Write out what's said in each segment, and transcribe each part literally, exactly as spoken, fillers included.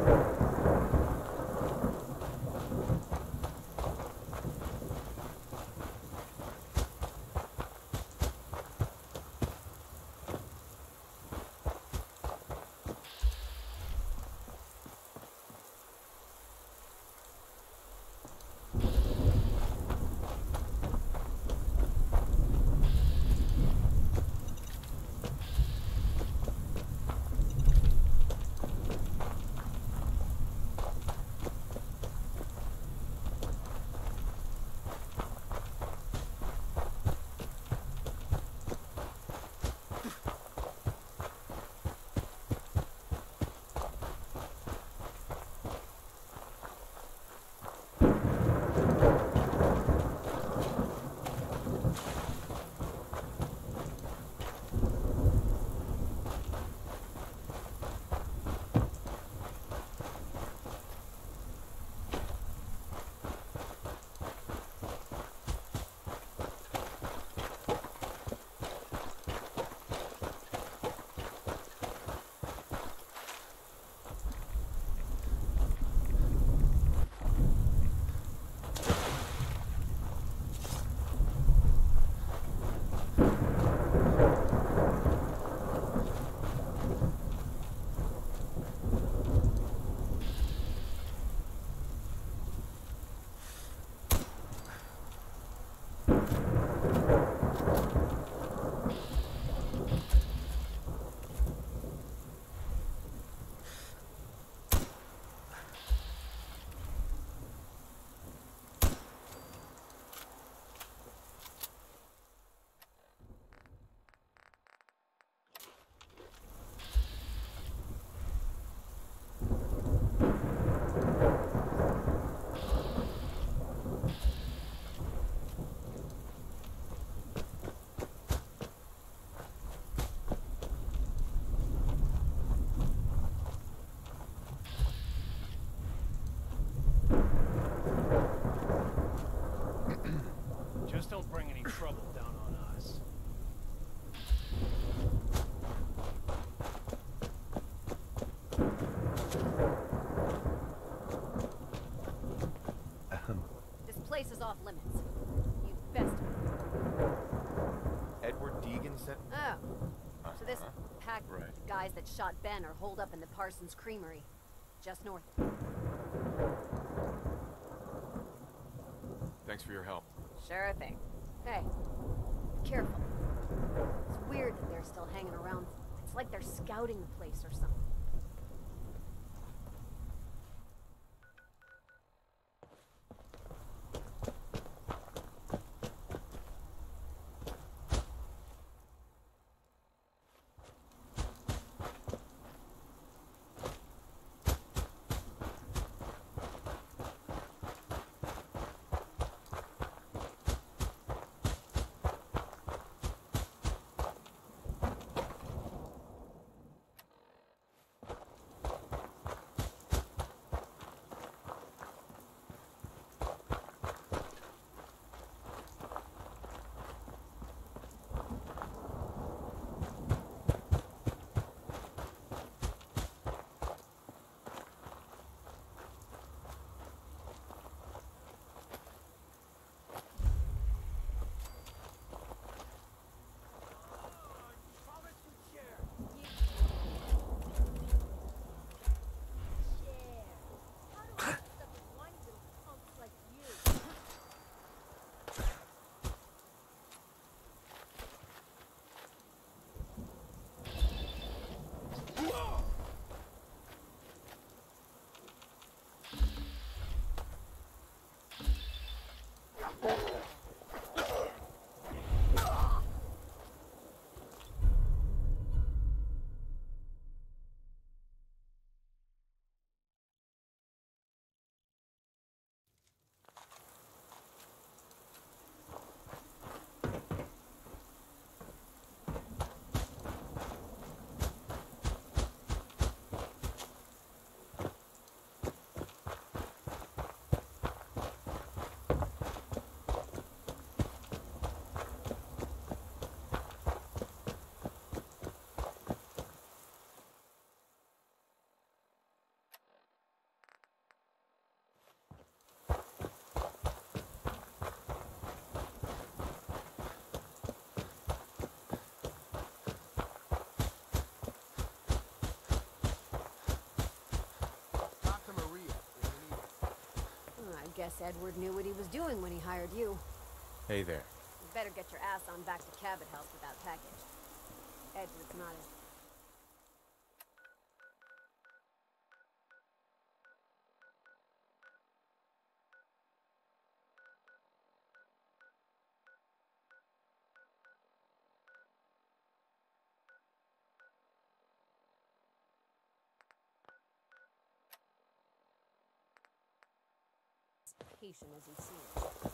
Just don't bring any trouble down on us. This place is off limits. You'd best... Edward Deegan said... Oh. Uh-huh. So this pack Right. of guys that shot Ben are holed up in the Parsons Creamery. Just north. Thanks for your help. Sure thing. Hey, be careful. It's weird that they're still hanging around. It's like they're scouting the place or something. Guess Edward knew what he was doing when he hired you. Hey there. You better get your ass on back to Cabot House with that package. Edward's not as... patient as he seems.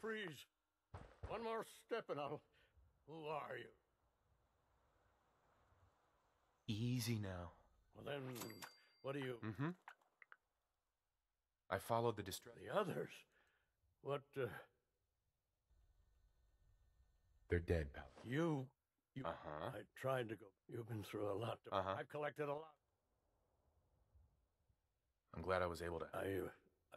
freeze. One more step and I'll... Who are you? Easy now. Well then, what do you... Mm-hmm. I followed the distress. The others? What, uh... They're dead, pal. You... you Uh-huh. I tried to go... You've been through a lot. To... Uh-huh. I've collected a lot. I'm glad I was able to. I... Uh,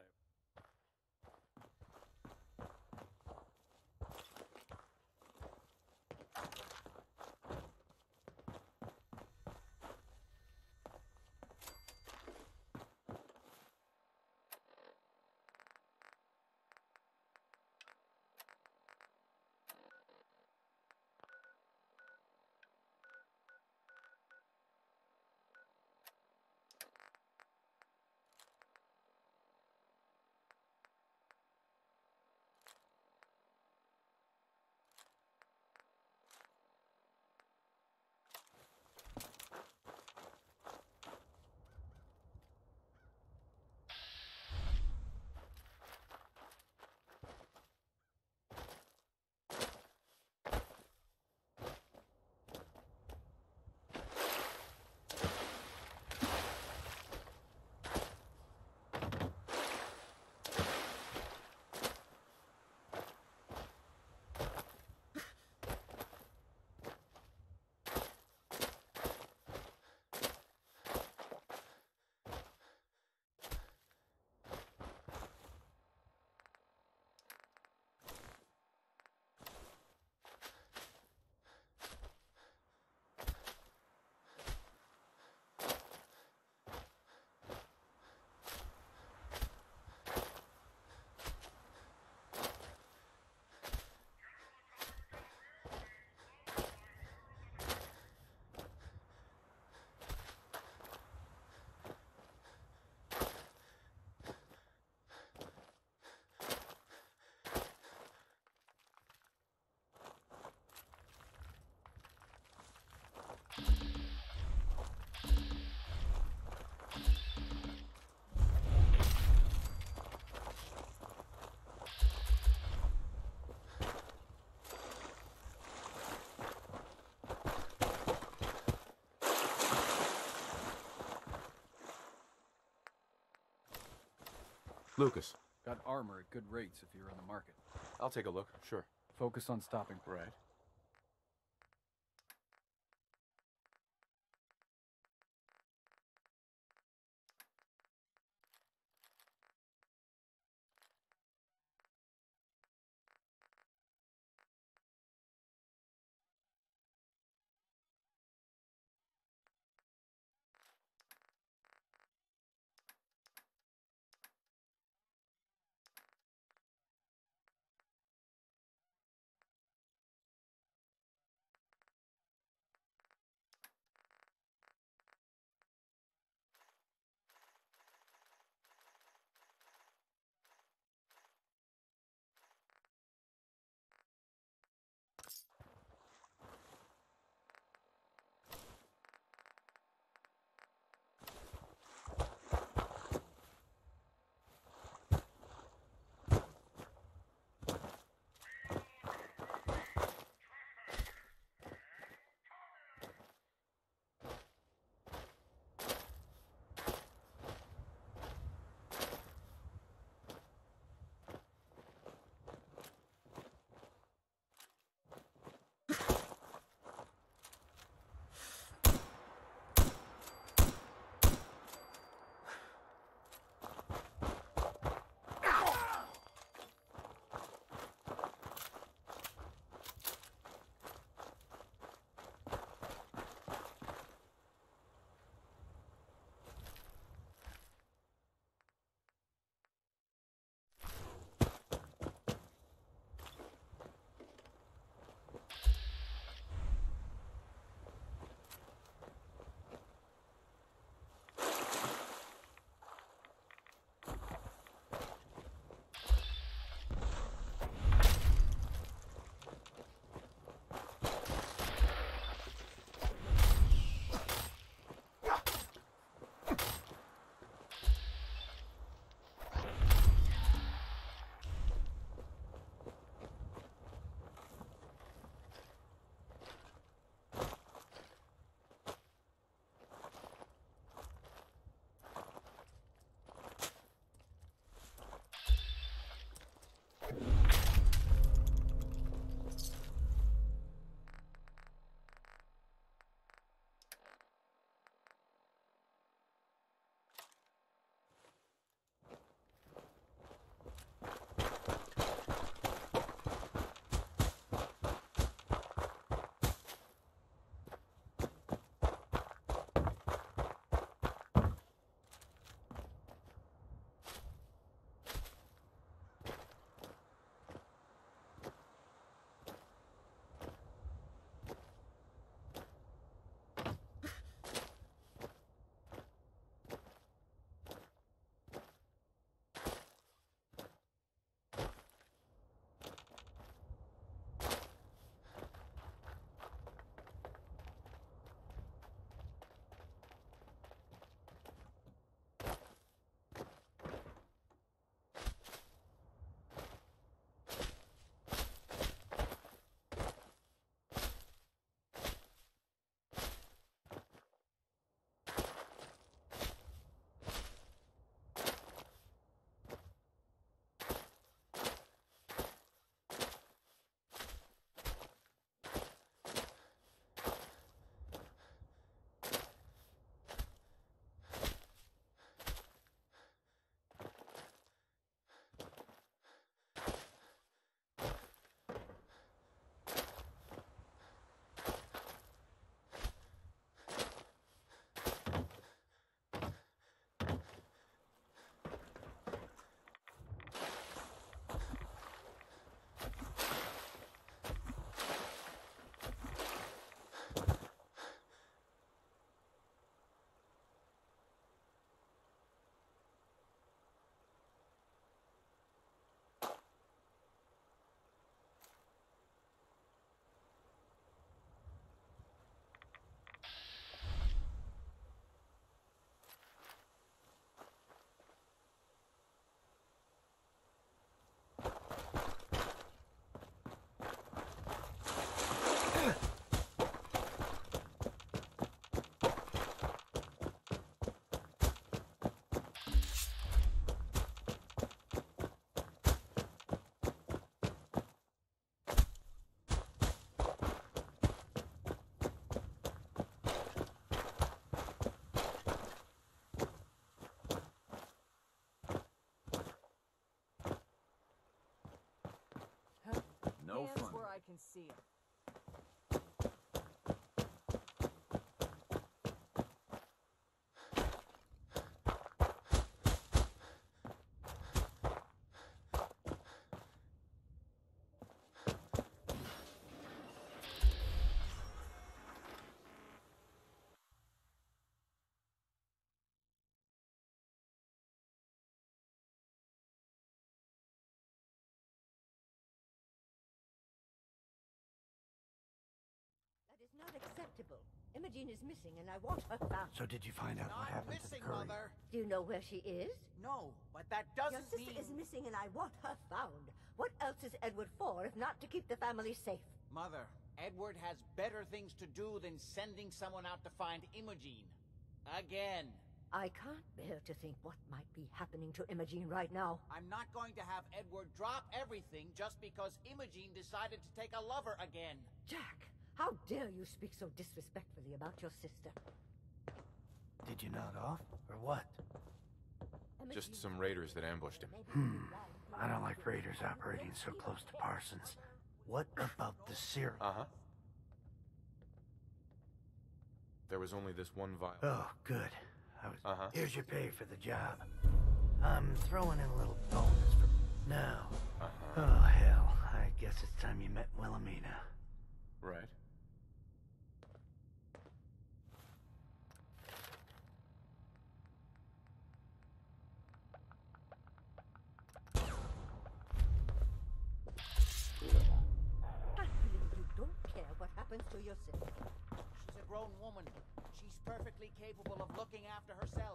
Lucas. Got armor at good rates if you're in the market. I'll take a look. Sure. Focus on stopping. Right. can see him. That is not acceptable. Imogene is missing, and I want her found. So did you find out what Not happened missing, to the courier? Mother. Do you know where she is? No, but that Your doesn't sister mean... is missing, and I want her found. What else is Edward for, if not to keep the family safe? Mother, Edward has better things to do than sending someone out to find Imogene. Again. I can't bear to think what might be happening to Imogene right now. I'm not going to have Edward drop everything just because Imogene decided to take a lover again. Jack, how dare you speak so disrespectfully about your sister? Did you nod off, or what? Just some raiders that ambushed him. Hmm. I don't like raiders operating so close to Parsons. What about the serum? Uh-huh. There was only this one vial. Oh, good. I was. Uh-huh. Here's your pay for the job. I'm throwing in a little bonus for now. Uh-huh. Oh hell! I guess it's time you met Wilhelmina. Right. I believe you don't care what happens to your sister. She's a grown woman. She's perfectly capable of looking after herself.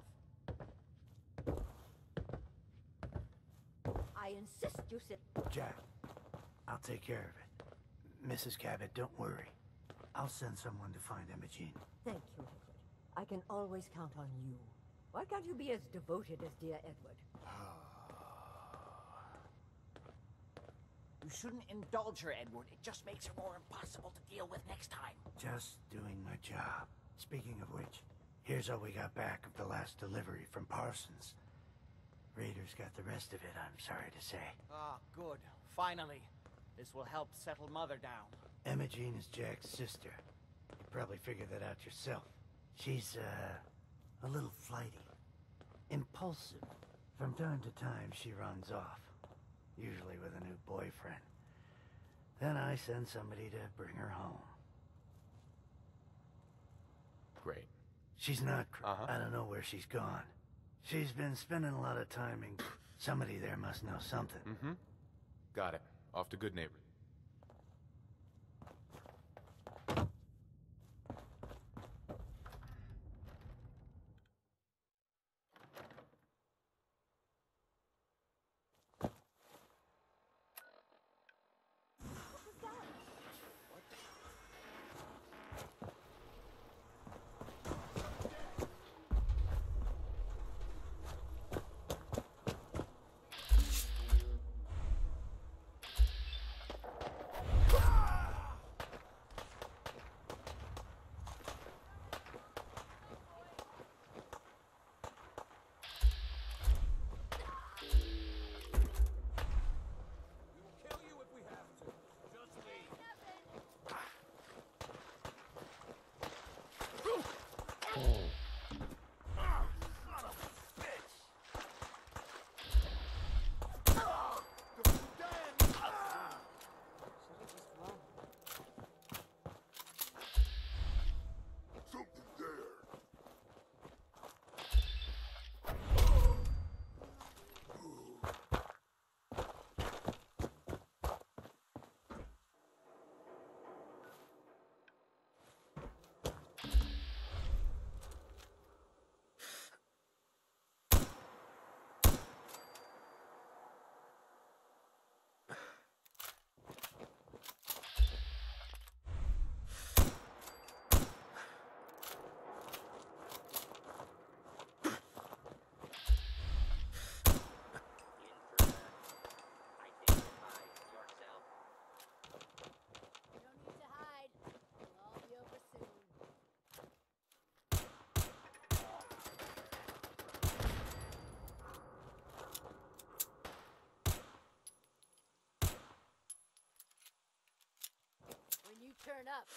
I insist you sit. Jack, I'll take care of it. Missus Cabot, don't worry. I'll send someone to find Imogene. Thank you, Edward. I can always count on you. Why can't you be as devoted as dear Edward? You shouldn't indulge her, Edward. It just makes her more impossible to deal with next time. Just doing my job. Speaking of which, here's all we got back of the last delivery from Parsons. Raiders got the rest of it, I'm sorry to say. Ah, good. Finally. This will help settle Mother down. Imogene is Jack's sister. You probably figured that out yourself. She's, uh, a little flighty. Impulsive. From time to time, she runs off. Usually with a new boyfriend. Then I send somebody to bring her home. Great. She's not cr- Uh-huh. I don't know where she's gone. She's been spending a lot of time in... Somebody there must know something. Mm-hmm. Got it. Off to good neighbor. turn up.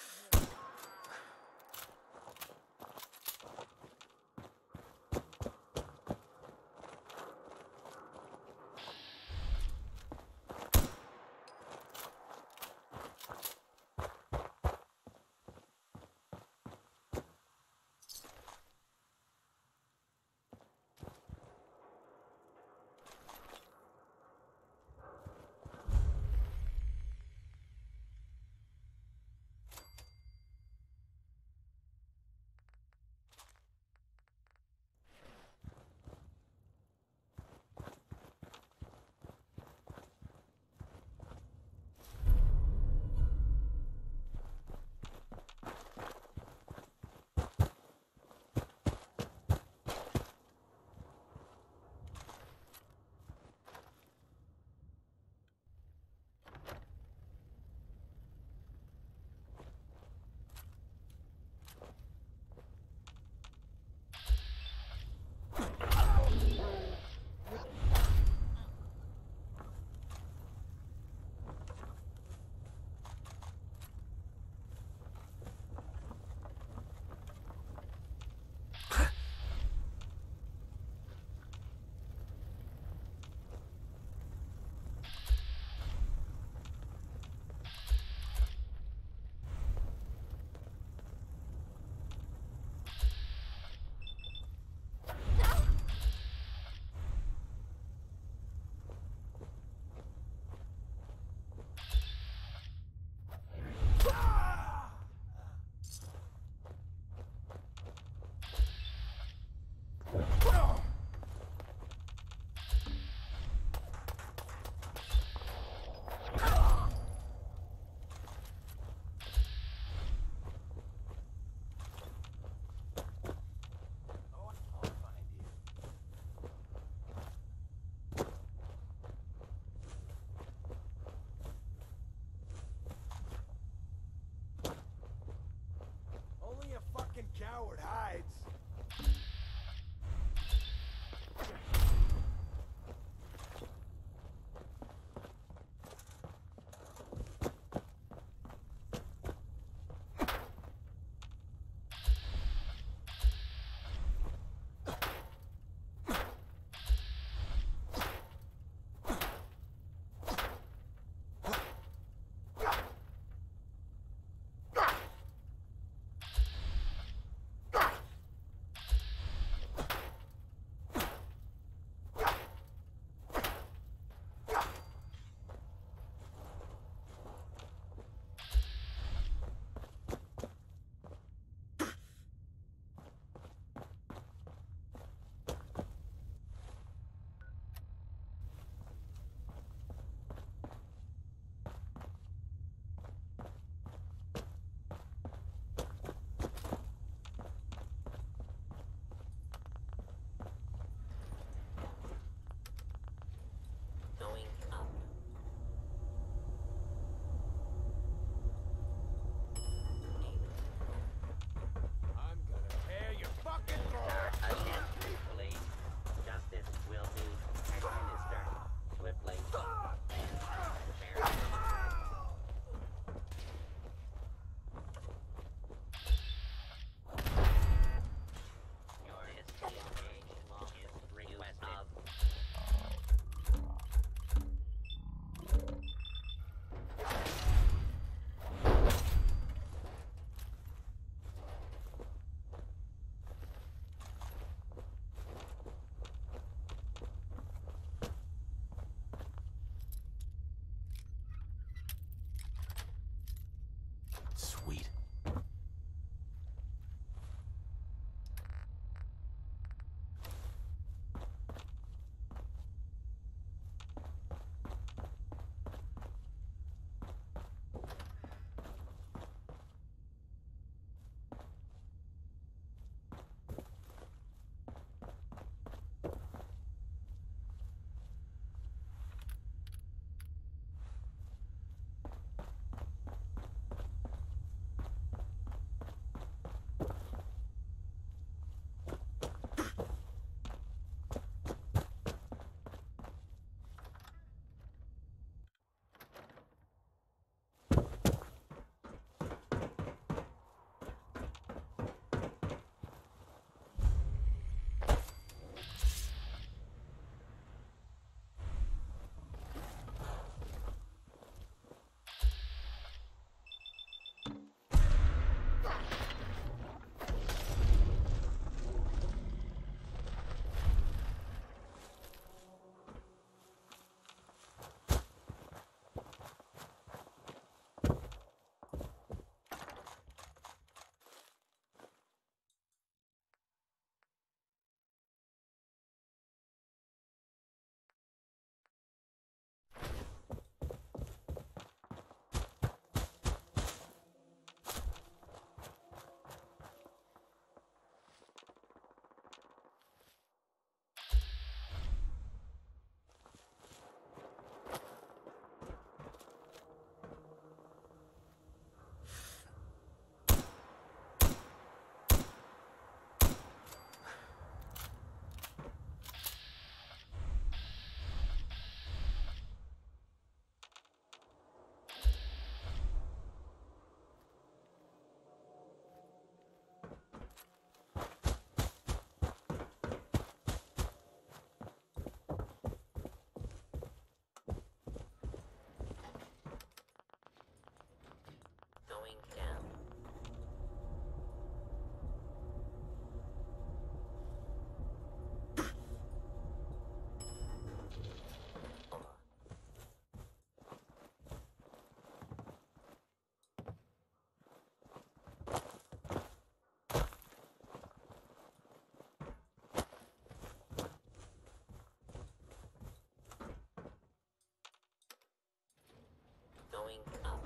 going up.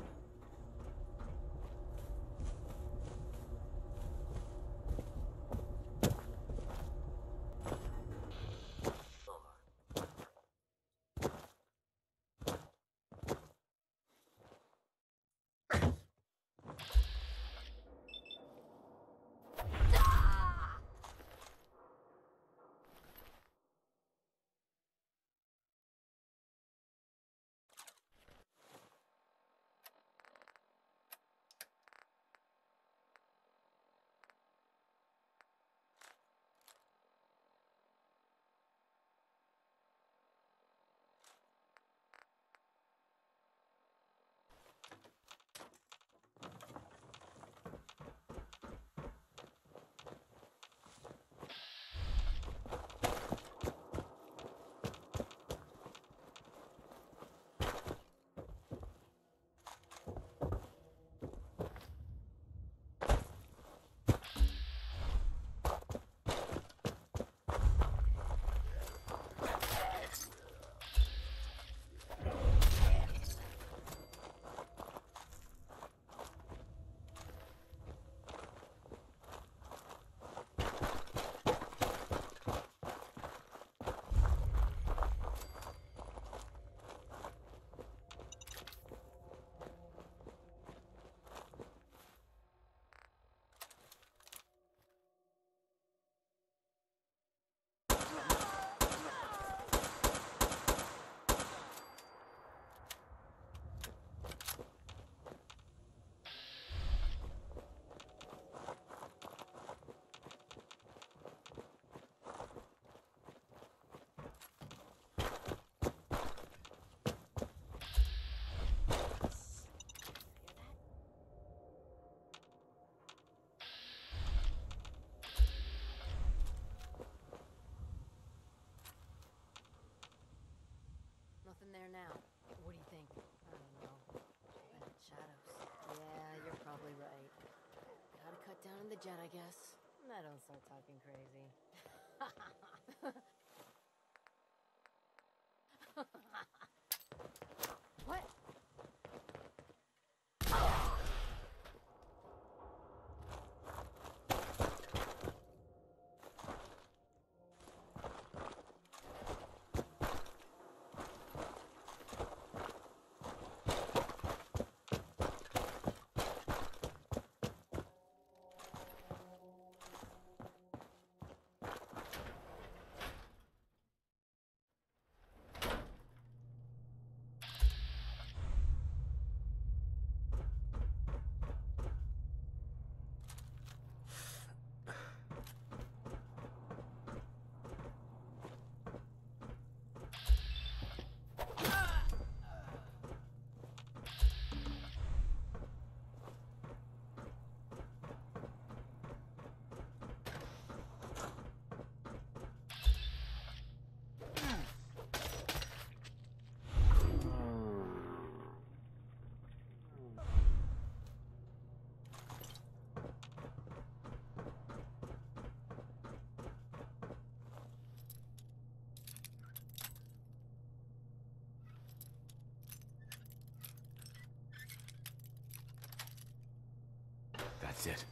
Nothing there now. What do you think? I don't know. Bad shadows. Yeah, you're probably right. Gotta cut down on the jet, I guess. I don't start talking crazy. What? That's it.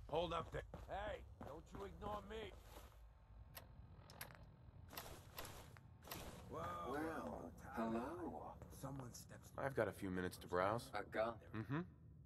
Hold up there. Hey, don't you ignore me. Whoa. Well, hello. Someone steps. I've got a few minutes to browse. A gun. Mm-hmm.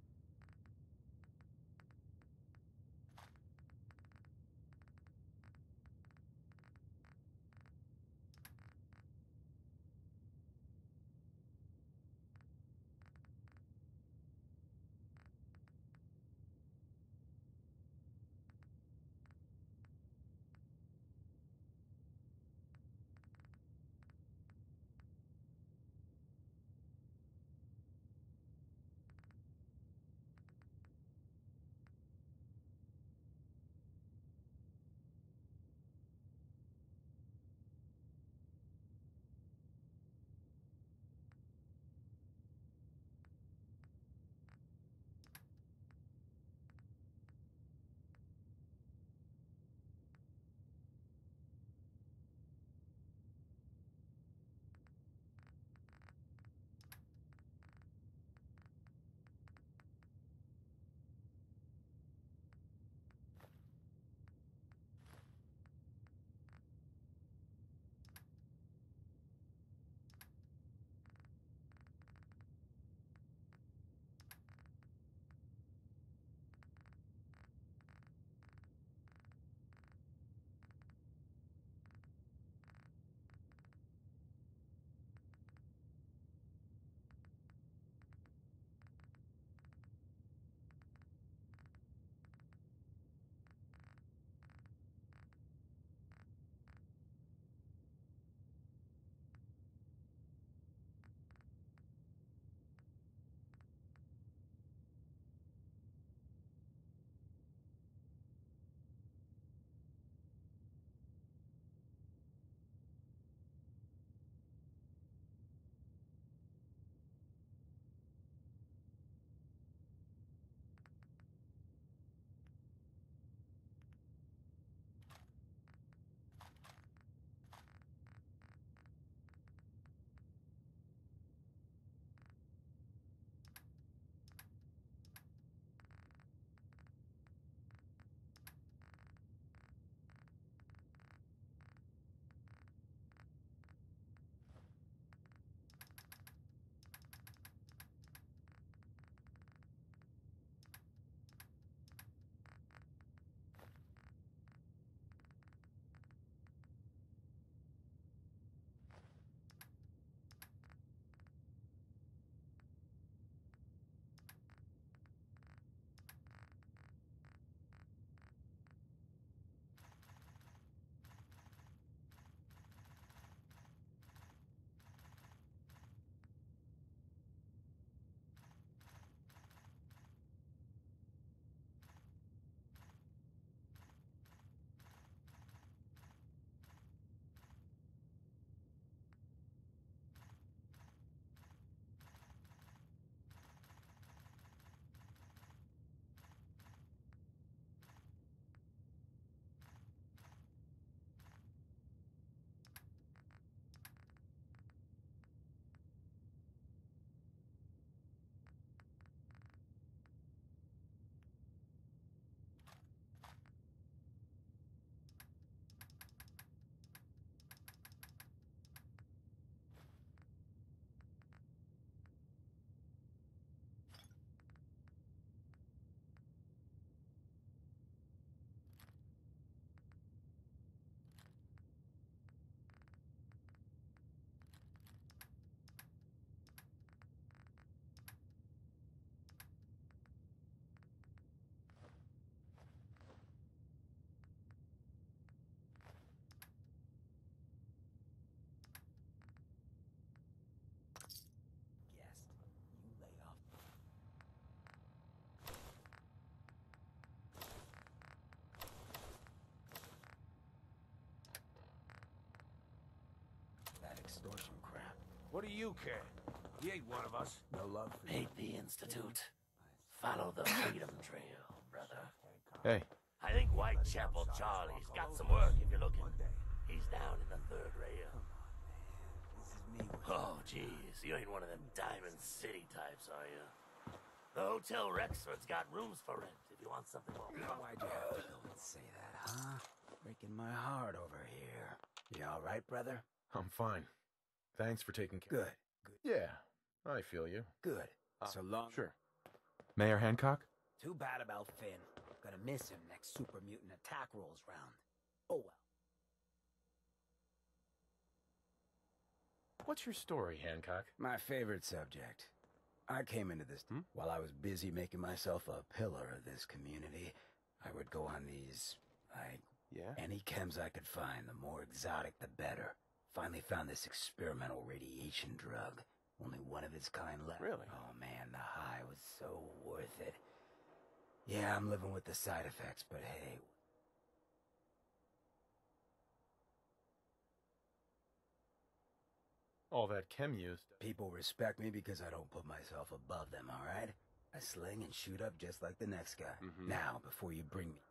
Extortion crap. What do you care? He ain't one of us. No love for you. Hate the Institute. Follow the Freedom Trail, brother. Hey. I think Whitechapel Charlie's got some work if you're looking. He's down in the third rail. Oh, jeez. You ain't one of them Diamond City types, are you? The Hotel Rexford's got rooms for rent if You want something more? Why'd you have to go and say that, huh? Breaking my heart over here. You all right, brother? I'm fine. Thanks for taking care. Good. Good. Yeah, I feel you. Good. Uh, so long. Sure. Mayor Hancock? Too bad about Finn. Gonna miss him next super mutant attack rolls round. Oh well. What's your story, Hancock? My favorite subject. I came into this Hmm? while I was busy making myself a pillar of this community. I would go on these, like, Yeah? any chems I could find. The more exotic, the better. Finally found this experimental radiation drug. Only one of its kind left. Really? Oh man, the high was so worth it. Yeah, I'm living with the side effects, but hey. All that chem used. People respect me because I don't put myself above them, alright? I sling and shoot up just like the next guy. Mhm. Now, before you bring me...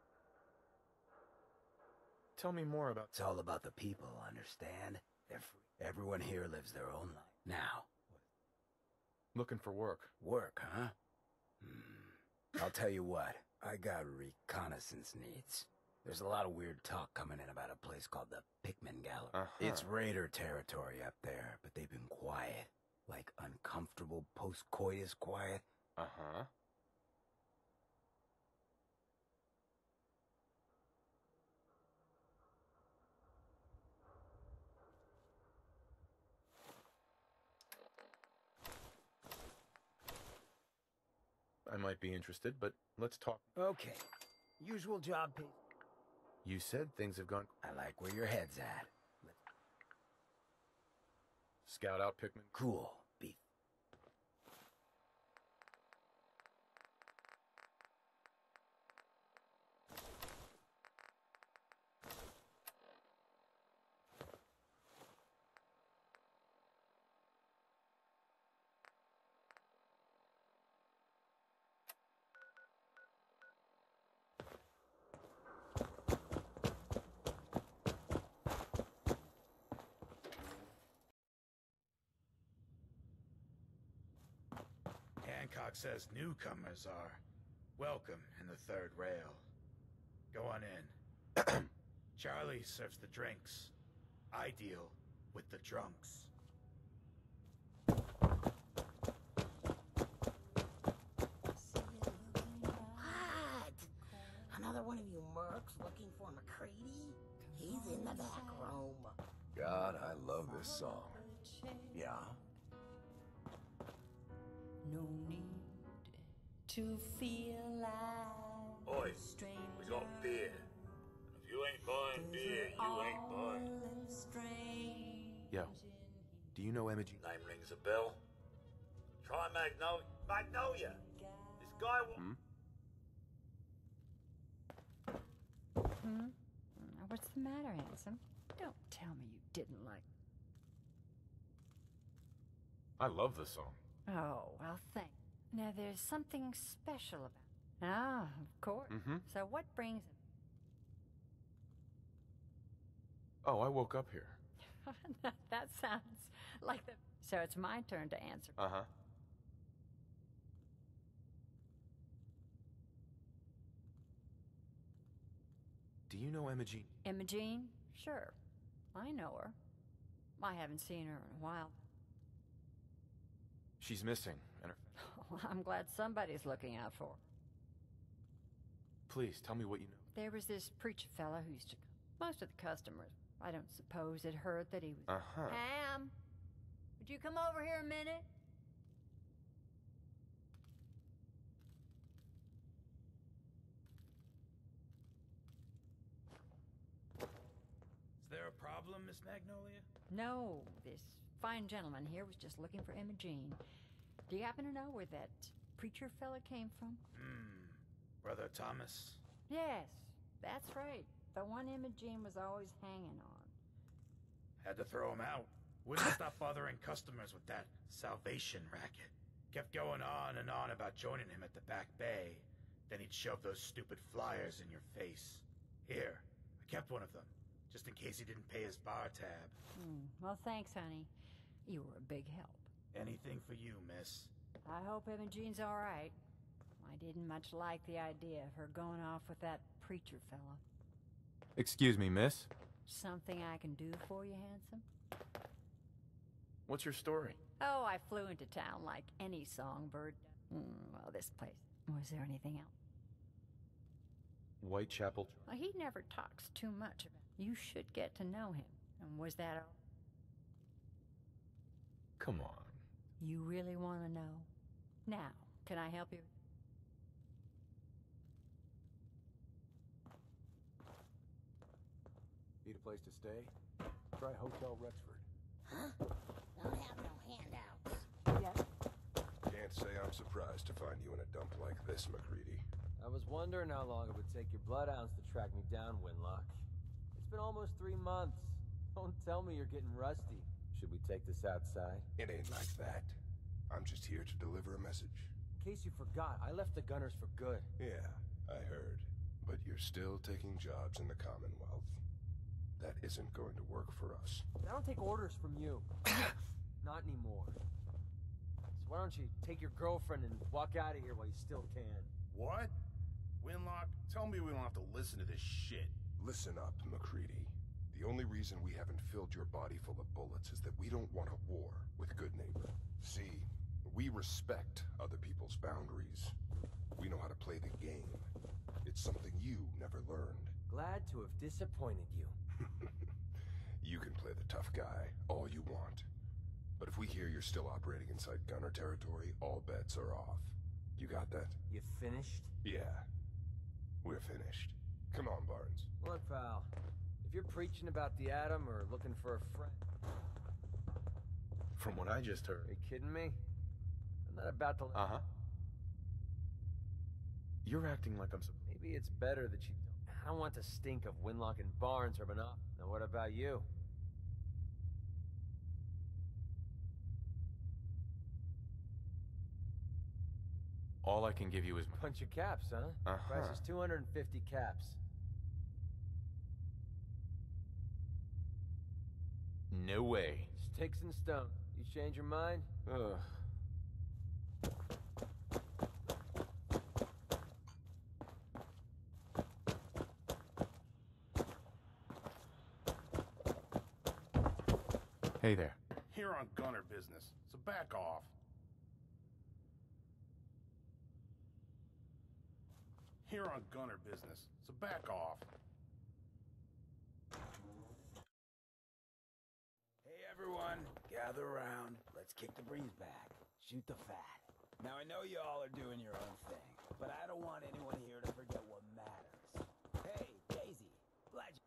Tell me more about... It's all about the people, understand? They're free. Everyone here lives their own life. Now, Looking for work. work, huh? Hmm. I'll tell you what, I got reconnaissance needs. There's a lot of weird talk coming in about a place called the Pikmin Gallery. Uh-huh. It's raider territory up there, but they've been quiet. Like uncomfortable post-coitus quiet. Uh-huh. I might be interested, but let's talk. Okay. Usual job, Pete. You said things have gone... I like where your head's at. Let's Scout out Pikmin. cool. Beef. Hancock says newcomers are welcome in the third rail. Go on in. Charlie serves the drinks. I deal with the drunks. What? Another one of you mercs looking for McCready? He's in the back room. God, I love this song. Yeah? No need to feel like Boys, we got beer. If you ain't buying beer, you ain't buying. Yo, do you know Imogene? Name rings a bell. Try Magnolia. Magnolia! This guy wa- Hmm? Hmm? What's the matter, handsome? Don't tell me you didn't like... I love this song. Oh, well, thank. Now, there's something special about... Ah, of course. Mm-hmm. So what brings it? Oh, I woke up here. That sounds like the... So it's my turn to answer. Uh-huh. Do you know Imogene? Imogene? Sure. I know her. I haven't seen her in a while. She's missing, and her... Oh, I'm glad somebody's looking out for her. Please, tell me what you know. There was this preacher fella who used to... Most of the customers, I don't suppose, had heard that he was... Uh-huh. Ham! Would you come over here a minute? Is there a problem, Miss Magnolia? No, this fine gentleman here was just looking for Imogene. Do you happen to know where that preacher fella came from? Hmm. Brother Thomas? Yes, that's right. The one Imogene was always hanging on. Had to throw him out. Wouldn't stop bothering customers with that salvation racket. Kept going on and on about joining him at the back bay. Then he'd shove those stupid flyers in your face. Here, I kept one of them, just in case he didn't pay his bar tab. Hmm. Well, thanks, honey. You were a big help. Anything for you, miss. I hope Imogene's all right. I didn't much like the idea of her going off with that preacher fella. Excuse me, miss? Something I can do for you, handsome? What's your story? Oh, I flew into town like any songbird. Mm, well, this place. Was there anything else? Whitechapel. Well, he never talks too much about it. You should get to know him. And was that all? Come on. You really want to know? Now, can I help you? Need a place to stay? Try Hotel Rexford. Huh? Don't have no handouts. Yes? Can't say I'm surprised to find you in a dump like this, MacReady. I was wondering how long it would take your bloodhounds to track me down, Winlock. It's been almost three months. Don't tell me you're getting rusty. Should we take this outside? It ain't like that. I'm just here to deliver a message. In case you forgot, I left the Gunners for good. Yeah, I heard. But you're still taking jobs in the Commonwealth. That isn't going to work for us. I don't take orders from you. Not anymore. So why don't you take your girlfriend and walk out of here while you still can? What? Winlock, tell me we don't have to listen to this shit. Listen up, MacReady. The only reason we haven't filled your body full of bullets is that we don't want a war with Goodneighbor. See, we respect other people's boundaries. We know how to play the game. It's something you never learned. Glad to have disappointed you. You can play the tough guy all you want. But if we hear you're still operating inside Gunner territory, all bets are off. You got that? You finished? Yeah. We're finished. Come on, Barnes. Look, pal. If you're preaching about the atom or looking for a friend... From what I just heard... Are you kidding me? I'm not about to... Uh-huh. You're acting like I'm... Maybe it's better that you don't... I don't want the stink of Winlock and Barnes rubbing off. Now what about you? All I can give you is... Bunch of caps, huh? Uh-huh. Price is two hundred fifty caps. No way. Sticks and stones. You change your mind? Ugh. Hey there. Here on Gunner business, so back off. Here on Gunner business, so back off. Hey everyone, gather around. Let's kick the breeze back. Shoot the fat. Now I know you all are doing your own thing, but I don't want anyone here to forget what matters. Hey, Daisy, glad you...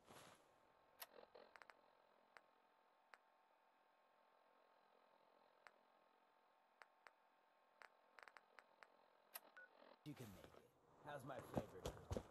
You can make it. How's my favorite?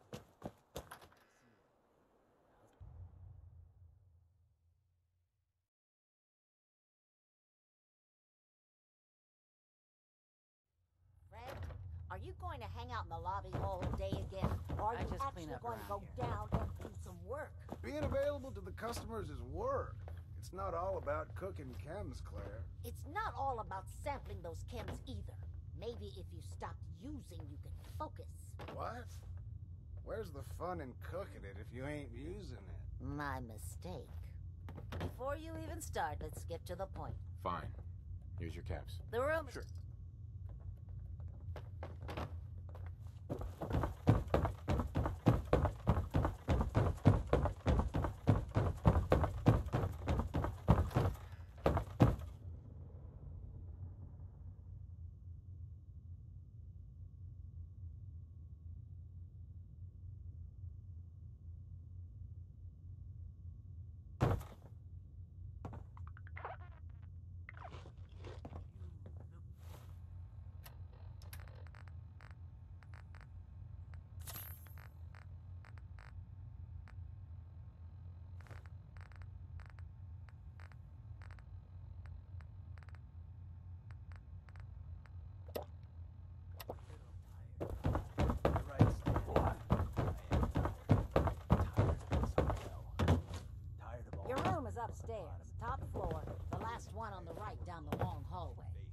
Fred, are you going to hang out in the lobby all day again? Or are I you just actually clean up going to go around here. down and do some work? Being available to the customers is work. It's not all about cooking chems, Claire. It's not all about sampling those chems either. Maybe if you stopped using, you could focus. What? Where's the fun in cooking it if you ain't using it? My mistake. Before you even start, let's get to the point. Fine. Here's your caps. The room... Sure. Your room is upstairs, top floor, the last one on the right down the long hallway.